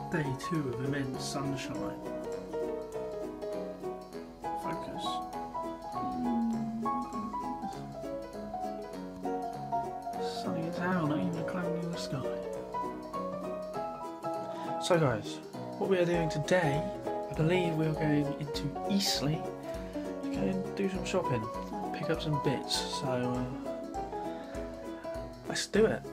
Day 2 of immense sunshine. Focus. Sunny as hell, not even a cloud in the sky. So guys, what we are doing today, I believe we are going into Eastleigh to go and do some shopping, pick up some bits, so let's do it.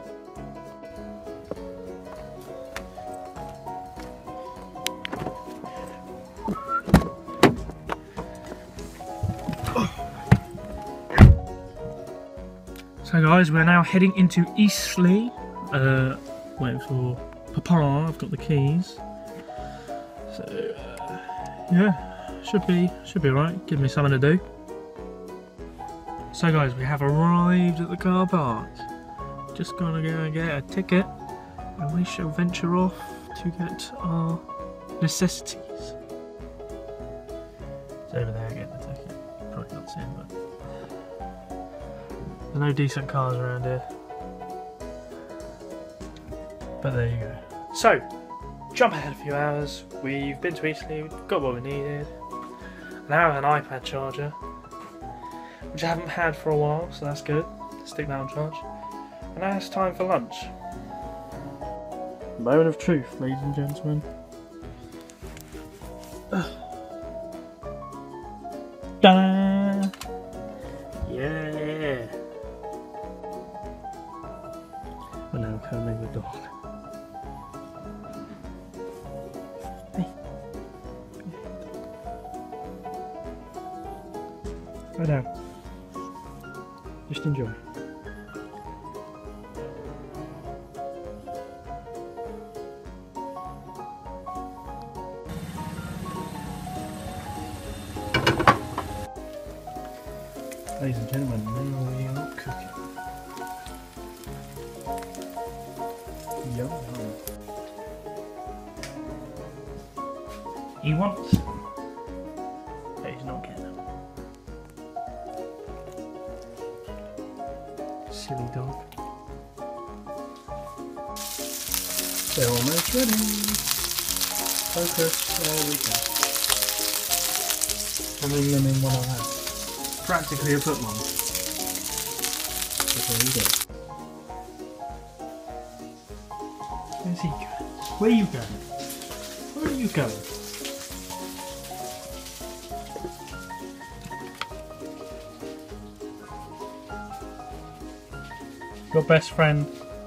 So guys, we're now heading into Eastleigh, waiting for Papa. I've got the keys. So yeah, should be alright, give me something to do. So guys, we have arrived at the car park. Just gonna go and get a ticket and we shall venture off to get our necessities. It's over there getting the ticket, probably not seeing, but there's no decent cars around here. But there you go. So, jump ahead a few hours. We've been to Eastleigh, we've got what we needed. Now I have an iPad charger, which I haven't had for a while, so that's good. Stick that on charge. And now it's time for lunch. Moment of truth, ladies and gentlemen. Ta-da! Yeah! We're now combing the dog. Hey. Lie down. Just enjoy. Ladies and gentlemen, now we are cooking. Yum yum. He wants, but he's not getting them. Silly dog. They're almost ready. Focus, there we go. Having them in one of that. Practically a foot long. So there you go. Where's he going? Where are you going? Where are you going? Your best friend.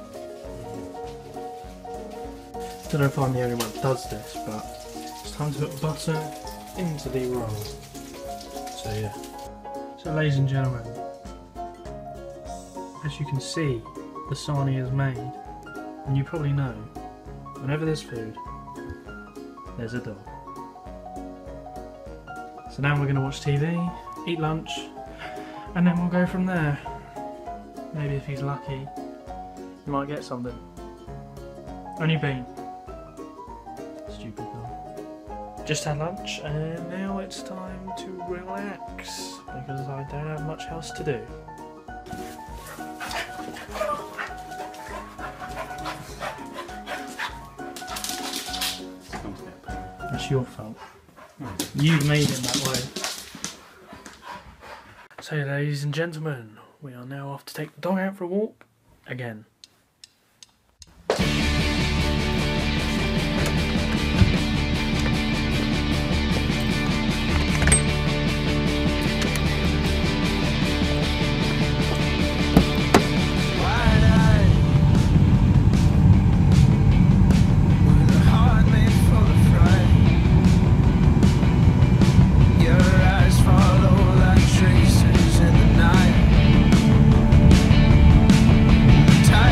Don't know if I'm the only one that does this, but it's time to put butter into the roll. So yeah. So ladies and gentlemen, as you can see, the sarnie is made, and you probably know, whenever there's food, there's a dog. So now we're going to watch TV, eat lunch, and then we'll go from there. Maybe if he's lucky, he might get something. Only bean. Stupid dog. Just had lunch, and now it's time to relax. Because I don't have much else to do. That's your fault. You made it that way. So ladies and gentlemen, we are now off to take the dog out for a walk again. Time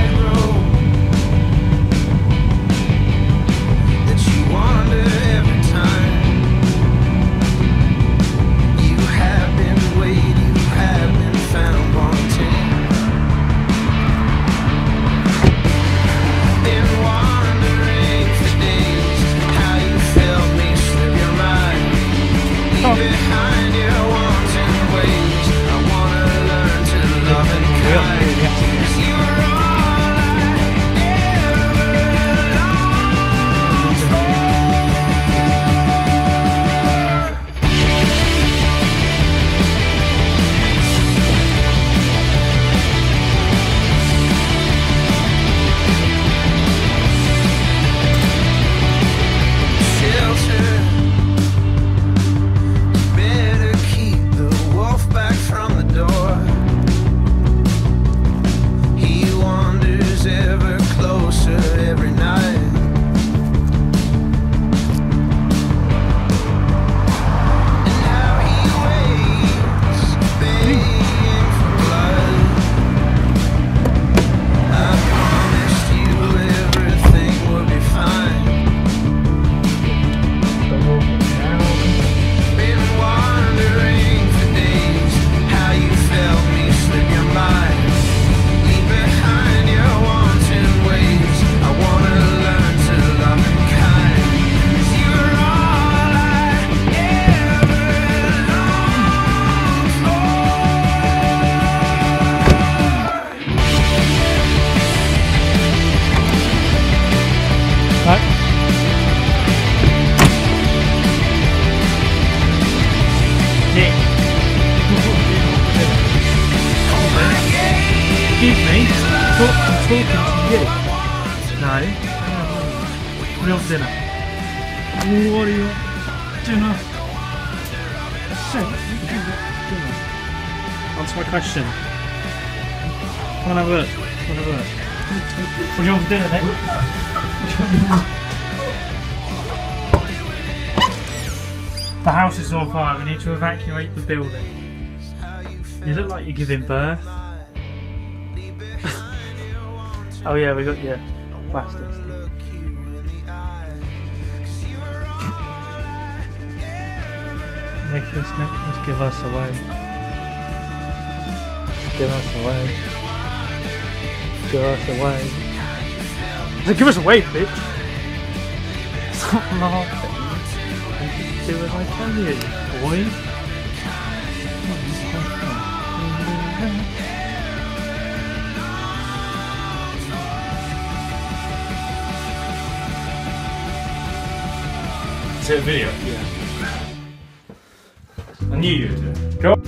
get it? No. What do you want for dinner? What do you want? Dinner? Say, dinner. Answer my question. Come on, have a look. Come on, have a look. What do you want for dinner, Nick? The house is on fire. We need to evacuate the building. You look like you're giving birth. Oh yeah, we got your plastics. Nick, let's give us away. Give us away. Give us away. Give us away, bitch! Stop laughing. Do as I tell you, boy. Is it a video? Yeah. I knew you would do it. Go.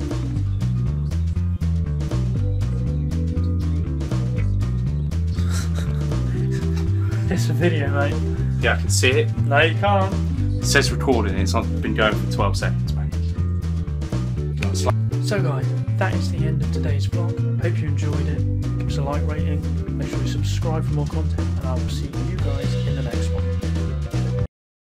It's a video, mate. Yeah, I can see it. No, you can't. It says recording. It's been going for 12 seconds, mate. So guys, that is the end of today's vlog. Hope you enjoyed it. Give us a like rating. Make sure you subscribe for more content, and I will see you guys in the next.